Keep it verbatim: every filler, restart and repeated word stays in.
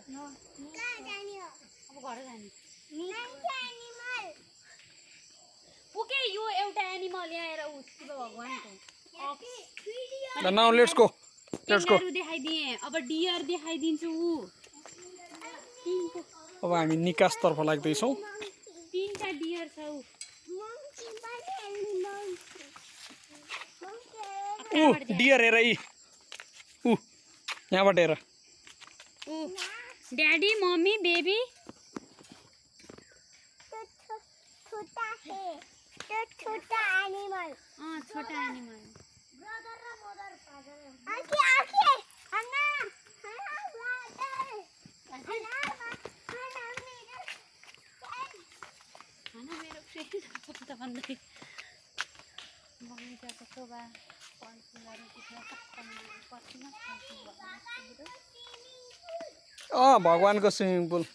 कहाँ जाने हो अब घर जाने मान्छे एनिमल ओके यो एउटा एनिमल ल्याएर उ शिव भगवानको now let's go let's go kangaroo देखाइदिए अब डियर देखाइदिन्छु उ अब हामी निकास तर्फ लाग्दै छौं तीनटा डियर छ उ monkey पनि एनिमल ऊ डियर हेर यी ऊ यहाँबाट हेर उ ड्याडी मम्मी बेबी छोटा है तो छोटा एनिमल अ छोटा एनिमल ब्रदर र मदर फादर आके आके अन्ना अन्ना ब्रदर अन्ना अन्ना मेरो खाना मेरो फ्रेन्ड त भन्दै मम्मी त कस्तो बा पन्चुलाहरू छ सक्कन पर्छिन अ भगवानको स्विमिङ पुल